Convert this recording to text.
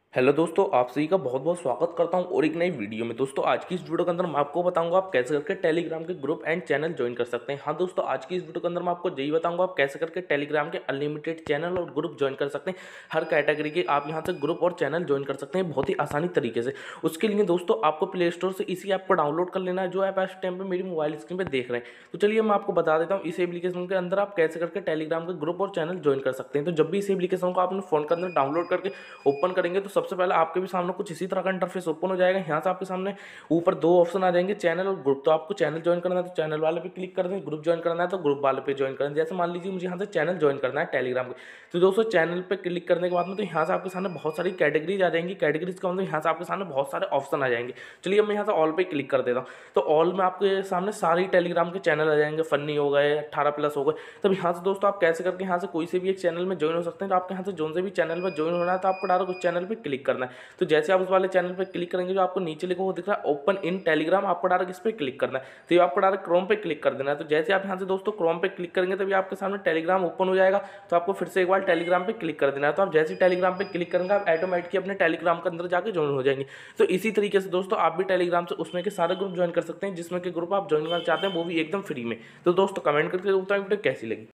Hello दोस्तों, आप सभी का बहुत बहुत स्वागत करता हूं और एक नई वीडियो में। दोस्तों आज की इस वीडियो के अंदर मैं आपको बताऊंगा आप कैसे करके टेलीग्राम के ग्रुप एंड चैनल ज्वाइन कर सकते हैं। हाँ दोस्तों, आज की इस वीडियो के अंदर मैं आपको यही बताऊंगा आप कैसे करके टेलीग्राम के अनलिमिटेड चैनल और ग्रुप ज्वाइन कर सकते हैं। हर कैटेगरी के आप यहां से ग्रुप और चैनल ज्वाइन कर सकते हैं बहुत ही आसानी तरीके से। उसके लिए दोस्तों आपको प्ले स्टोर से इसी ऐप को डाउनलोड कर लेना है, जो ऐप इस टाइम पे मेरी मोबाइल स्क्रीन पर देख रहे हैं। तो चलिए मैं आपको बता देता हूँ इस एप्लीकेशन के अंदर आप कैसे करके टेलीग्राम के ग्रुप और चैनल ज्वाइन कर सकते हैं। तो जब भी इस एप्लीकेशन को आप अपने फोन के अंदर डाउनलोड करके ओपन करेंगे तो सबसे पहले आपके भी सामने कुछ इसी तरह का इंटरफेस ओपन हो जाएगा। यहाँ से आपके सामने ऊपर दो ऑप्शन आ जाएंगे, चैनल और ग्रुप। तो आपको चैनल ज्वाइन करना है तो चैनल वाले पे क्लिक कर दें, ग्रुप ज्वाइन करना है तो ग्रुप वाले पे ज्वाइन करें। जैसे मान लीजिए मुझे यहाँ से चैनल ज्वाइन करना है टेलीग्राम के, तो दोस्तों चैनल पे क्लिक करने के बाद में तो यहाँ से आपके सामने बहुत सारी कैटेगरीज आ जाएंगी। कैटेगरीज का मतलब यहाँ से आपके सामने बहुत सारे ऑप्शन आ जाएंगे। चलिए मैं यहाँ से ऑल पे क्लिक कर देता हूँ, तो ऑल में आपके सामने सारी टेलीग्राम के चैनल आ जाएंगे। फनी हो गए, 18+ हो गए। तब यहाँ से दोस्तों आप कैसे करके यहाँ से कोई से भी एक चैनल में ज्वाइन हो सकते हैं। तो आपके यहाँ से जो से भी चैनल में ज्वाइन होना है तो आपको डायरेक्ट उस चैनल पे क्लिक करना है। तो जैसे आप उस वाले चैनल पे क्लिक करेंगे जो आपको नीचे लिखा हुआ दिख रहा है ओपन इन टेलीग्राम, आपको डायरेक्ट इस पर क्लिक करना है। तो ये आपको डायरेक्ट क्रोम पे क्लिक कर देना है। तो जैसे आप यहाँ से दोस्तों क्रोम पे क्लिक करेंगे तभी आपके सामने टेलीग्राम ओपन हो जाएगा। तो आपको फिर से एक बार टेलीग्राम पे क्लिक कर देना है। तो आप जैसे टेलीग्राम पे क्लिक करेंगे आप ऑटोमेटिकली अपने टेलीग्राम के अंदर जाकर ज्वाइन हो जाएंगे। तो इसी तरीके से दोस्तों आप भी टेलीग्राम से उसमें के सारे ग्रुप ज्वाइन कर सकते हैं जिसमें के ग्रुप आप ज्वाइन करना चाहते हैं, वो भी एकदम फ्री में। तो दोस्तों कमेंट करके बताएं वीडियो कैसी लगी।